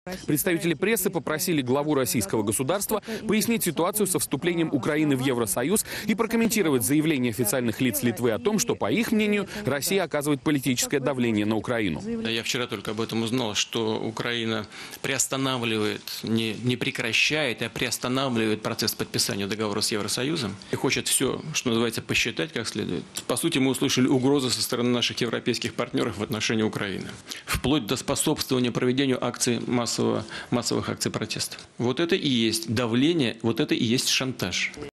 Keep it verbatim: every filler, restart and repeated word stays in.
Представители прессы попросили главу российского государства пояснить ситуацию со вступлением Украины в Евросоюз и прокомментировать заявление официальных лиц Литвы о том, что, по их мнению, Россия оказывает политическое давление на Украину. Я вчера только об этом узнал, что Украина приостанавливает, не, не прекращает, а приостанавливает процесс подписания договора с Евросоюзом и хочет все, что называется, посчитать как следует. По сути, мы услышали угрозы со стороны наших европейских партнеров в отношении Украины, вплоть до способствования проведению акций массового, массовых акций протеста. Вот это и есть давление, вот это и есть шантаж.